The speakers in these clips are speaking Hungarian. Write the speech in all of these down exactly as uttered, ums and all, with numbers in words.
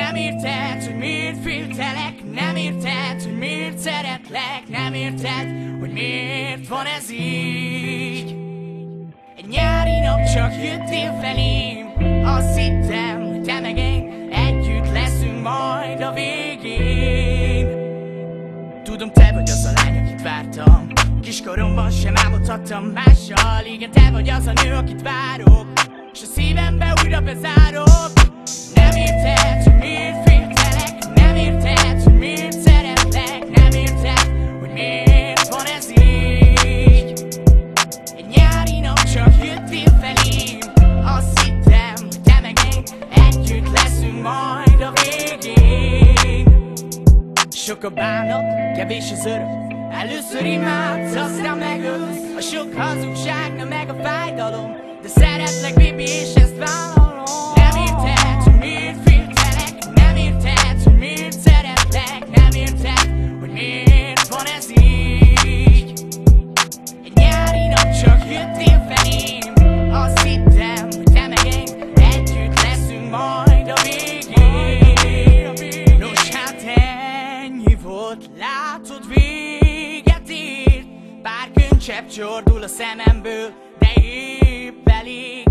Nem érted, hogy miért féltelek, nem érted, hogy miért szeretlek, nem érted, hogy miért van ez így. Egy nyári nap csak jöttél felém, azt hittem, hogy te meg én együtt leszünk majd a végén. Tudom, te vagy az a lány, akit vártam, kiskoromban sem álmodhattam mással. Igen, te vagy az a nő, akit várok, s a szívembe újra bezárok. Nem érted, hogy miért féltelek, nem érted, hogy miért szeretlek, nem érted, hogy miért van ez így. Egy nyári nap csak jöttél felém, azt hittem, hogy te meg én együtt leszünk majd a végén. Sok a bánat, kevés az öröm, először imádsz, aztán megölsz. A sok hazugság, nem meg a fájdalom, de szeretlek, baby, és ezt vállalom. Nem érted, hogy miért féltelek, nem érted, hogy miért szeretlek, nem érted, hogy miért van ez így. Egy nyári nap csak jöttél felém, azt hittem, hogy te meg én együtt leszünk majd a végén. Nos, hát ennyi volt, látod, véget ért. Pár könycsepp csordul a szememből, de épp elég.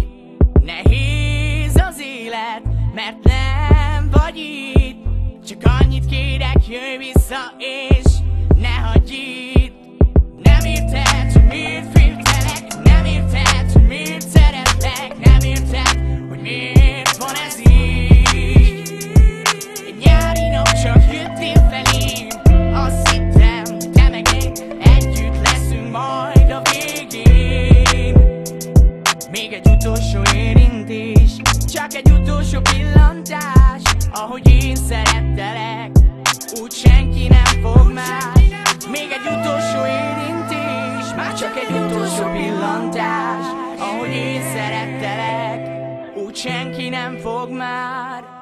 Nehéz az élet, mert nem vagy itt. Csak annyit kérek, jöjj vissza és ne hagyj itt. Nem érted, hogy miért féltelek, nem érted, hogy miért szeretlek, nem érted, hogy miért van ez így. Egy nyári nap csak jöttél felém, azt hittem, hogy te meg én együtt leszünk majd a végén. Még egy utolsó érintés, csak egy utolsó pillantás, ahogy én szerettelek, úgy senki nem fog már. Még egy utolsó érintés, már csak egy utolsó pillantás, ahogy én szerettelek, úgy senki nem fog már.